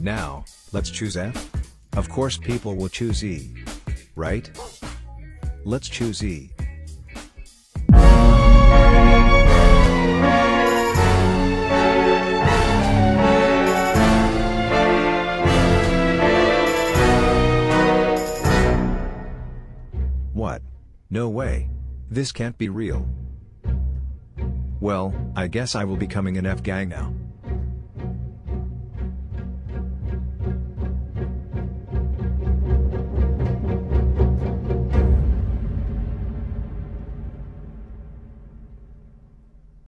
Now, let's choose F? Of course people will choose E. Right? Let's choose E. What? No way. This can't be real. Well, I guess I will be becoming an F gang now.